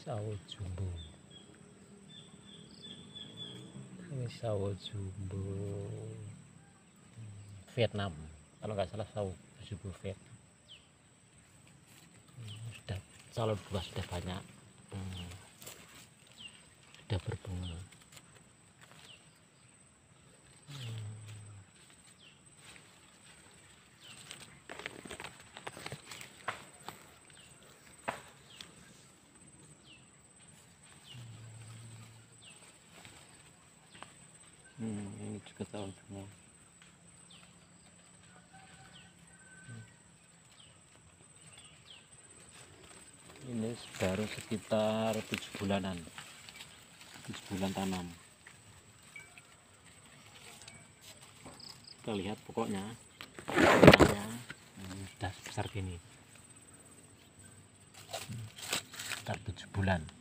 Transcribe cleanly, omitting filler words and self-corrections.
sawo jumbo. Ini sawo jumbo Vietnam, kalau nggak salah sawo jumbo Vietnam. Sudah calon buah sudah banyak, sudah berbunga. Ini juga calon bunga. Ini baru sekitar 7 bulanan, 7 bulan tanam. Kita lihat pokoknya sudah sebesar gini, sekitar 7 bulan.